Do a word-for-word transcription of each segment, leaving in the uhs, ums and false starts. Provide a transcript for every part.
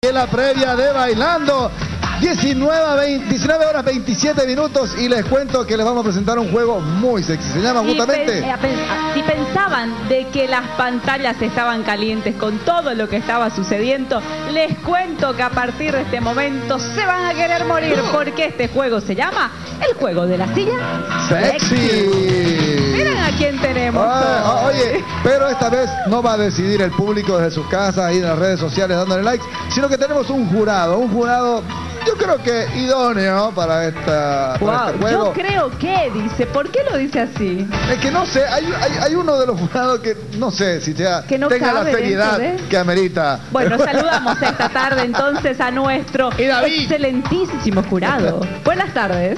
En la previa de Bailando, diecinueve horas veintisiete minutos, y les cuento que les vamos a presentar un juego muy sexy. Se llama justamente... Pe eh, si pensaban de que las pantallas estaban calientes con todo lo que estaba sucediendo, les cuento que a partir de este momento se van a querer morir, porque este juego se llama el juego de la silla sexy. sexy. Miren a quién tenemos. Ah, oye, pero esta vez no va a decidir el público desde sus casas y en las redes sociales dándole likes, sino que tenemos un jurado, un jurado... Yo creo que idóneo para, esta, wow, para este juego. Yo creo que dice, ¿por qué lo dice así? Es que no sé, hay, hay, hay uno de los jurados que no sé si sea, que no tenga la seriedad de... que amerita. Bueno, saludamos esta tarde entonces a nuestro excelentísimo jurado. Buenas tardes.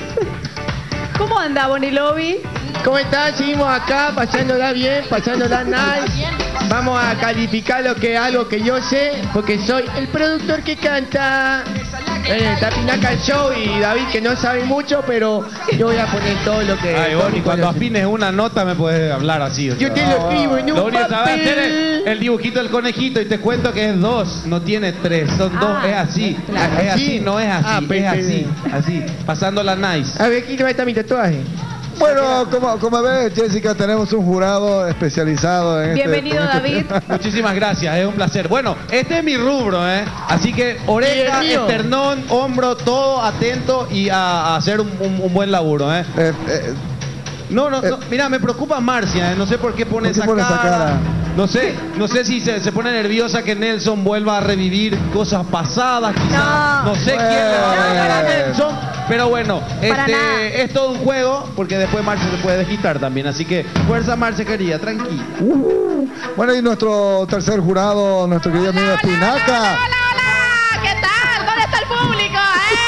¿Cómo anda, Bonilobi? ¿Cómo están? Seguimos acá, pasándola bien, pasándola nice. Vamos a calificar lo que algo que yo sé, porque soy el productor que canta. Eh, Tapinaca el show y David que no sabe mucho, pero yo voy a poner todo lo que... Ay, Boni, cuando afines una nota me puedes hablar así. O sea, yo te lo escribo en un lo único que sabes hacer papel. es el dibujito del conejito y te cuento que es dos, no tiene tres, son Ah, dos, es así. claro. Es así, no es así, Ah, es pe- así, así, pasándola nice. A ver, aquí va a estar mi tatuaje. Bueno, como, como ves, Jessica, tenemos un jurado especializado en Bienvenido, este... David. Muchísimas gracias, es un placer. Bueno, este es mi rubro, ¿eh? Así que oreja, Y el mío. esternón, hombro, todo atento y a, a hacer un, un- un buen laburo, ¿eh? Eh, eh, No, no, Eh, no, mira, me preocupa Marcia, ¿eh? No sé por qué pone, ¿por qué esa, pone esa cara. cara? No sé, no sé si se, se pone nerviosa que Nelson vuelva a revivir cosas pasadas, quizás. No. No, sé quién le va a ganar a Bueno. Nelson. Pero bueno, Para nada. este es todo un juego, porque después Marcia se puede desquitar también. Así que fuerza, Marcia querida, tranquila. uh, bueno, y nuestro tercer jurado, nuestro querido amigo Espinaca. Hola, hola, ¿qué tal? ¿Dónde está el público?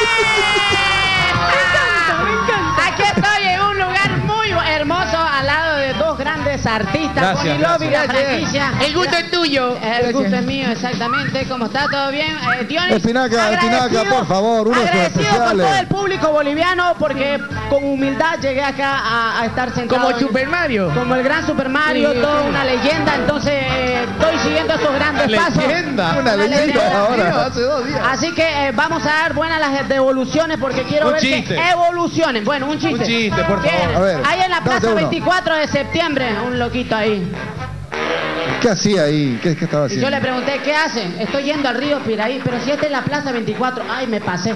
¡Eh! Me encanta. Aquí estoy en un lugar muy hermoso al lado de dos grandes artistas. Gracias, Bonilobi, la gracias. franquicia. El gusto es tuyo. El gusto es mío, exactamente. ¿Cómo está? ¿Todo bien? Eh, Dionis, Espinaca, Espinaca, agradecido- por favor, uno de sus agradecido con especiales. todo el público boliviano porque con humildad llegué acá a, a estar sentado. Como en- Super Mario. Como el gran Super Mario, Sí, toda sí. una leyenda, entonces eh, estoy siguiendo esos grandes pasos. Leyenda. Una leyenda leyenda. ahora. Hace dos días. Así que eh, vamos a dar buenas las devoluciones porque quiero Un ver chiste. que evolucionen. Bueno, un chiste. Un chiste, por Bien. favor. A ver, Ahí en la date plaza uno. veinticuatro de septiembre, un loquito ahí. ¿Qué hacía ahí? ¿Qué, qué estaba Y haciendo? yo le pregunté, ¿qué hace? Estoy yendo al río Piraí, pero si esta es la plaza veinticuatro. Ay, me pasé.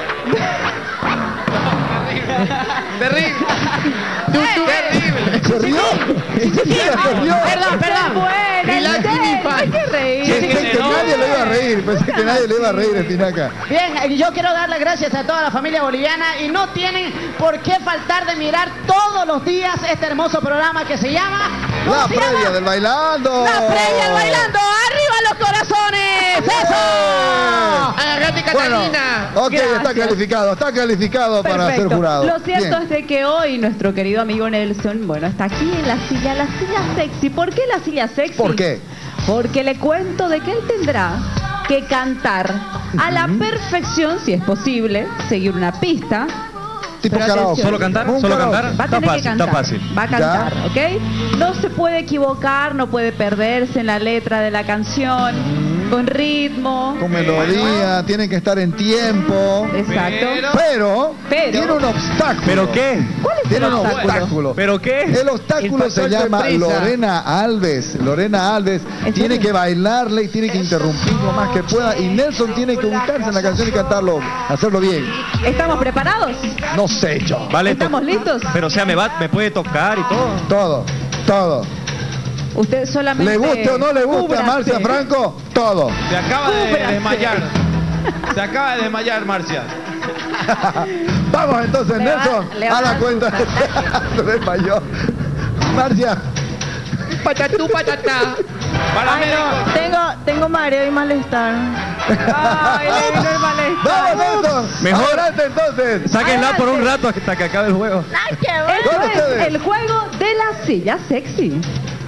Terrible. Tú, tú, Terrible. ¿Se rió? ¿Se rió? Perdón, perdón. Bueno, Y la en serio, Kinifan. hay que reír. Pensé que nadie le iba a reír, pensé que nadie le iba a reír, Espinaca. Bien, eh, yo quiero dar las gracias a toda la familia boliviana y no tienen por qué faltar de mirar todos los días este hermoso programa que se llama... ¿cómo La se previa llama? del Bailando. ¡La previa del Bailando! ¡Arriba los corazones! ¡Eso! Agarrate, Bueno, Catalina. ok, está Gracias. calificado, está calificado para ser Perfecto. jurado. Lo cierto Bien. es de que hoy nuestro querido amigo Nelson, bueno, está aquí en la silla, la silla sexy. ¿Por qué la silla sexy? ¿Por qué? Porque le cuento de que él tendrá que cantar a la perfección, si es posible, seguir una pista. Tipo Pero karaoke. atención. ¿Solo cantar? Un ¿Solo karaoke. cantar? Va a Está tener fácil, que cantar. está fácil. Va a cantar, ¿ok? No se puede equivocar, no puede perderse en la letra de la canción, con ritmo. Con melodía, tienen que estar en tiempo. Exacto. Pero- Pero, Pero- tiene un obstáculo. ¿Pero qué? ¿Cuál es Tiene el un obstáculo? obstáculo. ¿Pero qué? El obstáculo El se factor llama sorpresa. Lorena Alves. Lorena Alves ¿En tiene serio? que bailarle y tiene que interrumpir lo más que pueda. Y Nelson tiene que ubicarse en la canción y cantarlo, hacerlo bien. ¿Estamos preparados? No sé yo. Vale, ¿Estamos to- listos? Pero o sea, me va, me puede tocar y todo. Todo, todo. Usted solamente... Le guste o no le guste a cúbrase. Marcia Franco, todo. Se acaba de Cúbrase. desmayar. Se acaba de desmayar, Marcia. Vamos entonces, Le va- Nelson, le va a a la dar cuenta. Se desmayó. Marcia, Patatú, patatá. Para Ay, médico. no, tengo, tengo mareo y malestar. Ay, le vino el malestar. vamos Nelson. Mejor. Adelante entonces. Sáquenla por un rato hasta que acabe el juego. Esto Con es ustedes. el juego de la silla sexy.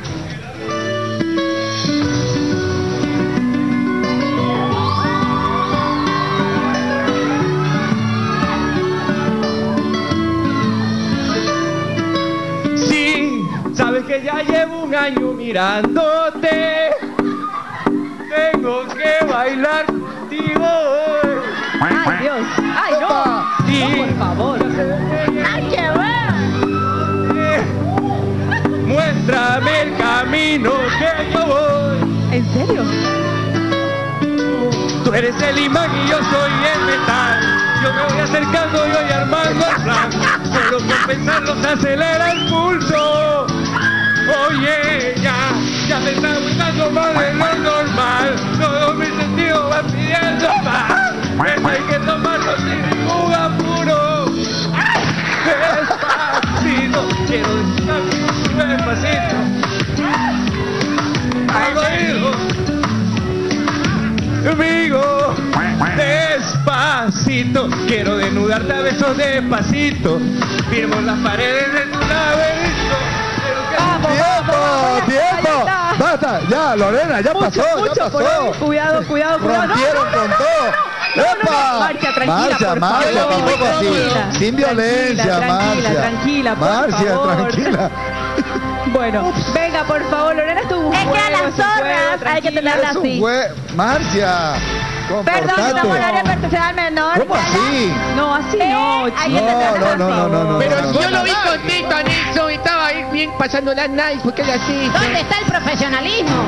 Sí, sabes que ya llevo un año mirándote. Tengo que bailar contigo No, por favor. ¡Ay, qué bueno! Muéstrame el camino que yo voy. ¿En serio? Tú eres el imán y yo soy el metal. Yo me voy acercando y voy armando el plan. Solo con pensarlo se acelera el pulso. Oye, ya, ya te está gustando más de lo normal. Todos mis sentidos van pidiendo más. Esto hay que tomarlo sin ningún apuro. Despacito, quiero decir despacito. Al oído, amigo, despacito. Quiero desnudarte a besos despacito. Firmo las paredes de tu laberinto. Vamos, ¡Tiempo! vamos, ¡Tiempo! ahí está. ¡Basta! Ya, Lorena, ya Mucho, pasó, mucho ya por hoy. pasó. Cuidado, cuidado, cuidado. No, Rompieron no, no, con no, todo. no, no, no, ¡Epa! no. Marcia, tranquila, Marcia, por Marcia, favor. tampoco así. Tranquila, Sin violencia, tranquila, Marcia. Tranquila, por Marcia, favor. tranquila. Bueno, venga, por favor, Lorena, estuvo un Es que a juego, las es un juego, zorras hay que tranquila. tenerlas Es un así. jue... Marcia, Perdón, comportate. somos horario personal menor. ¿Cómo así? No, así Eh, no, hay chicos. que tenerlas No, no, no, no, no, Pero no, si no, yo no. lo vi contento a Nelson, estaba ahí bien pasando la nice, ¿por qué le así? ¿Dónde está el profesionalismo?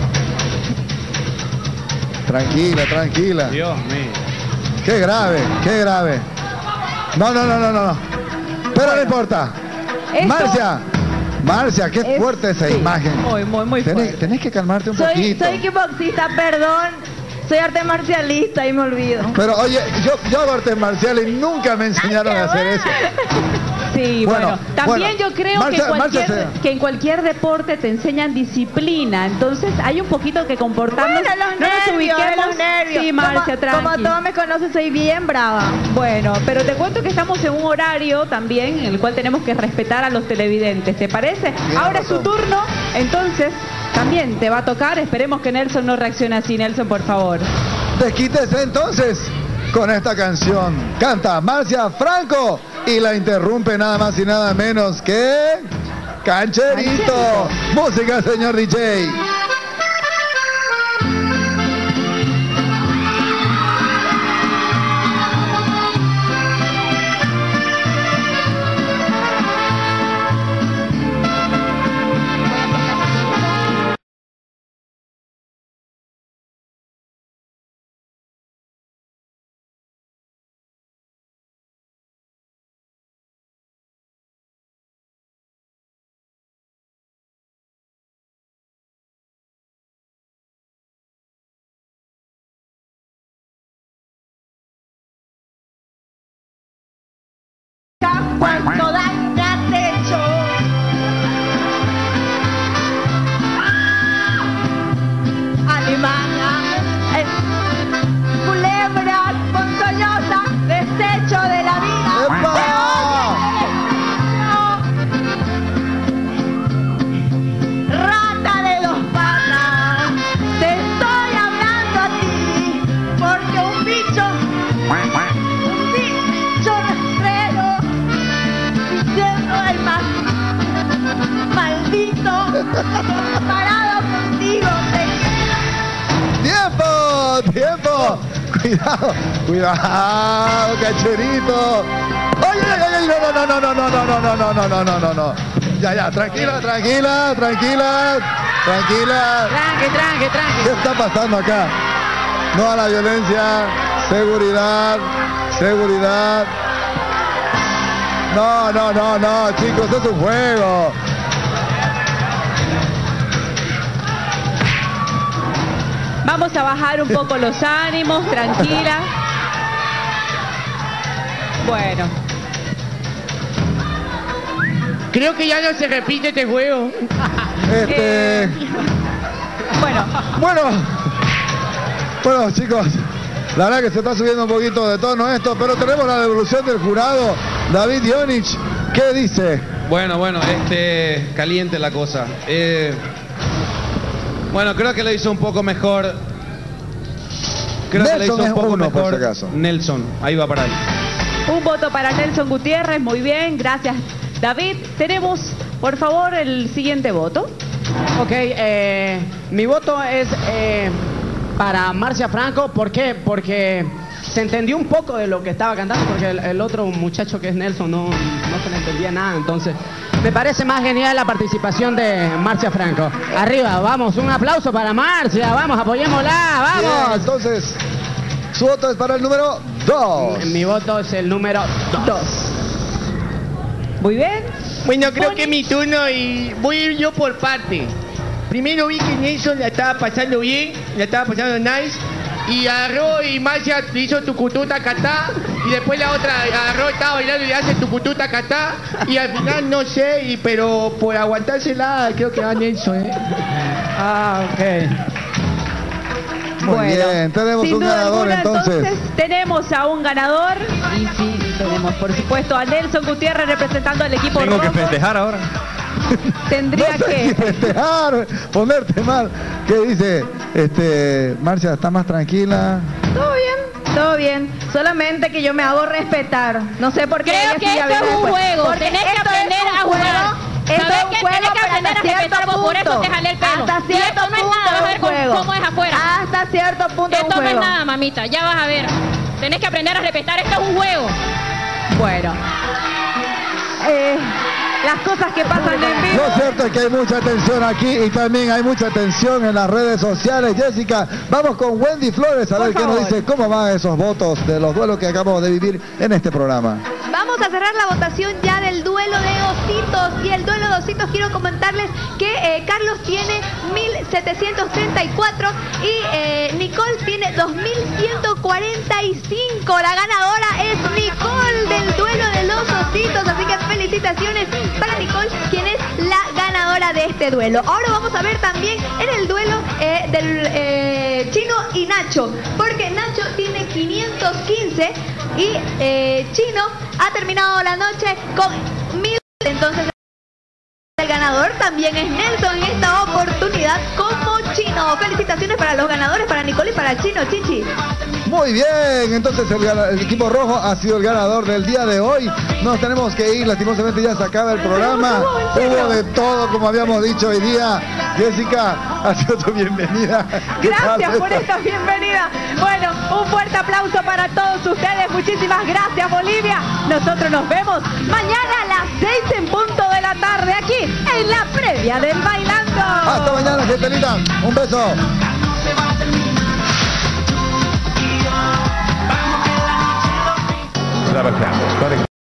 Tranquila, tranquila. Dios mío. Qué grave, qué grave. No, no, no, no, no. no. Pero no importa. Esto Marcia, Marcia, qué es- fuerte esa sí, imagen. Muy, muy, muy Tenés, fuerte. tenés que calmarte un Soy, poquito. soy kickboxista, perdón. Soy arte marcialista y me olvido. Pero oye, yo, yo hago artes marciales y nunca me enseñaron a hacer eso. Sí, Bueno, bueno, también bueno, yo creo Marcia- que, cualquier, Marcia se- que en cualquier deporte te enseñan disciplina, entonces hay un poquito que comportarnos. Bueno, los no nos nervios, ubiquemos. los nervios. Sí, Marcia, como, como tranqui. todos me conocen, soy bien brava. Bueno, pero te cuento que estamos en un horario también en el cual tenemos que respetar a los televidentes, ¿te parece? Tienes Ahora es su razón. turno, entonces también te va a tocar, esperemos que Nelson no reaccione así. Nelson, por favor. Desquítese entonces con esta canción. Canta Marcia Franco y la interrumpe nada más y nada menos que Cancherito. Música, señor D J. Cuánto daño has hecho. Alemania, eh, culebras ponzoñosas, desecho de la vida. ¡Epa! Rata de dos patas, te estoy hablando a ti, porque un bicho, un bicho rastrero, diciendo el más maldito, comparado contigo, te ¡Tiempo! ¡Tiempo! Cuidado, cuidado, Cancherito. ¡Ay, ay, ay! No, no, no, no, no, no, no, no, no, no, no, no, no, no. Ya, ya, tranquila, tranquila, tranquila, tranquila. Tranqui, tranqui, tranqui. ¿Qué está pasando acá? No a la violencia, seguridad, seguridad. No, no, no, no, chicos, es un juego. Vamos a bajar un poco los ánimos, tranquila. Bueno, Creo que ya no se repite este juego. Este, bueno, bueno, bueno, chicos, la verdad que se está subiendo un poquito de tono esto, pero tenemos la devolución del jurado, David Dionich. ¿Qué dice? Bueno, bueno, este, caliente la cosa. Eh, bueno, creo que lo hizo un poco mejor. Creo que lo hizo Nelson un es poco uno, por mejor. si acaso. Nelson, ahí va para él. un voto para Nelson Gutiérrez, muy bien, gracias David. Tenemos, por favor, el siguiente voto. Ok, eh, mi voto es eh, para Marcia Franco. ¿Por qué? Porque se entendió un poco de lo que estaba cantando, porque el, el otro muchacho que es Nelson no, no se le entendía nada. Entonces, me parece más genial la participación de Marcia Franco. Arriba, vamos, un aplauso para Marcia, vamos, apoyémosla, Bien, vamos. entonces, su voto es para el número dos. Mi, mi voto es el número dos. Muy bien. Bueno, creo Pony. que es mi turno y voy a ir yo por parte. Primero vi que Nelson la estaba pasando bien, la estaba pasando nice. Y agarró y Marcia le hizo tucutú tacatá. Y después la otra agarró, estaba bailando y le hace tucutú tacatá. Y al final no sé, y, pero por aguantársela creo que va Nelson, ¿eh? Ah, ok. Muy Bueno, bien, tenemos sin un duda ganador alguna, entonces. tenemos a un ganador. Y sí, tenemos por supuesto a Nelson Gutiérrez representando al equipo Tengo que rojo. festejar ahora. Tendría No sé si que... festejar, ponerte mal. ¿Qué dice? Este, Marcia, ¿está más tranquila? Todo bien, todo bien. Solamente que yo me hago respetar. No sé por qué. Creo ella que sí ya esto es viene un después. juego. Porque Tenés que esto es aprender un a jugar. juego. Esto Sabés es un que juego, tenés que pero aprender a hasta respetar, cierto por eso punto. te jalé el pelo. Hasta Y cierto esto no es punto nada, vas a ver un cómo, juego. cómo es afuera. Hasta cierto punto Esto un no es juego. nada, mamita, ya vas a ver. Tenés que aprender a respetar, esto es un juego. Bueno. Eh, las cosas que pasan en vivo. Lo cierto es que hay mucha tensión aquí y también hay mucha tensión en las redes sociales. Jessica, vamos con Wendy Flores a Por ver qué nos favor. dice cómo van esos votos de los duelos que acabamos de vivir en este programa. Vamos a cerrar la votación ya del duelo de ositos. Y el duelo de ositos, quiero comentarles que eh, Carlos tiene mil setecientos treinta y cuatro y eh, Nicole tiene dos mil ciento cuarenta y cinco. La ganadora es Nicole del duelo de los ositos. Así que felicitaciones para Nicole, quien es la ganadora de este duelo. Ahora vamos a ver también en el duelo eh, del eh, Chino y Nacho. Porque Nacho tiene quinientos quince y eh, Chino ha terminado la noche con mil. Entonces el ganador también es Nelson en esta oportunidad como Chino. Felicitaciones para los ganadores, para Nicole y para Chino, Chichi. Muy bien, entonces el, gana- el equipo rojo ha sido el ganador del día de hoy. Nos tenemos que ir, lastimosamente ya se acaba el programa. Hubo de todo, como habíamos dicho hoy día. Jessica, ha sido tu bienvenida. ¿Qué tal? Gracias por esta bienvenida. Bueno, un fuerte aplauso para todos ustedes. Muchísimas gracias, Bolivia. Nosotros nos vemos mañana a las seis en punto de la tarde aquí en la previa del Bailando. Hasta mañana, gente linda. Un beso. Trabajamos para